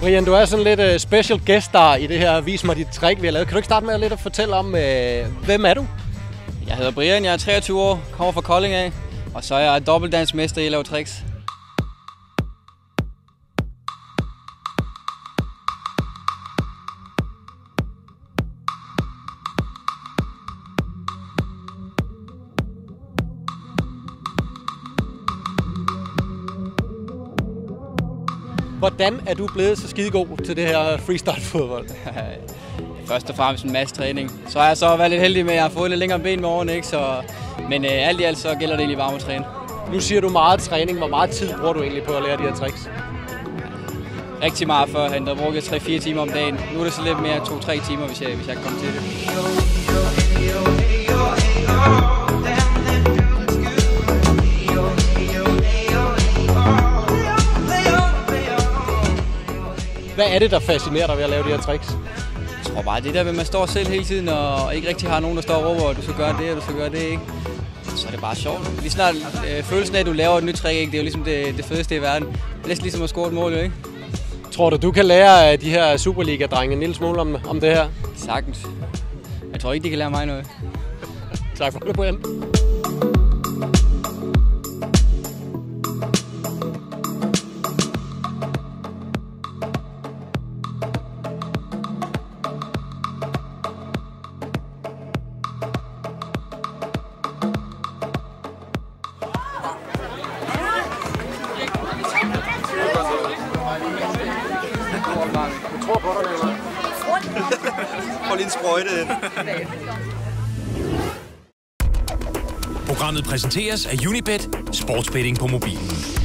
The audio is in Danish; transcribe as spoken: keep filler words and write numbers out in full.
Brian, du er sådan lidt uh, special guest star i det her Vis mig dit trick, vi har lavet. Kan du ikke starte med at lidt at fortælle om, uh, hvem er du? Jeg hedder Brian, jeg er treogtyve år, kommer fra Kolding af, og så er jeg dobbeltdansmester i at lave tricks. Hvordan er du blevet så skidegod til det her freestyle-fodbold? Først og fremmest en masse træning. Så har jeg så været lidt heldig med, at jeg har fået lidt længere ben med årene, ikke? Så, men øh, alt i alt så gælder det egentlig varme at træne. Nu siger du meget træning. Hvor meget tid bruger du egentlig på at lære de her tricks? Rigtig meget førhen. Der brugte jeg tre fire timer om dagen. Nu er det så lidt mere to tre timer, hvis jeg, hvis jeg kan komme til det. Hvad er det, der fascinerer dig ved at lave de her tricks? Jeg tror bare, det der ved, at man står selv hele tiden, og ikke rigtig har nogen, der står og råber, og du skal gøre det, og du skal gøre det, ikke? Så er det bare sjovt. Lige snart øh, følelsen af, at du laver et nyt trick, ikke? Det er jo ligesom det, det fedeste i verden. Det er næsten ligesom at score et mål, ikke? Tror du, du kan lære de her Superliga-drenge en lille smule om, om det her? Sagtens. Jeg tror ikke, de kan lære mig noget. Tak for det, Brian. Jeg tror på dig, eller? Prøv lige en sprøjte ind. Programmet præsenteres af Unibet, sportsbetting på mobilen.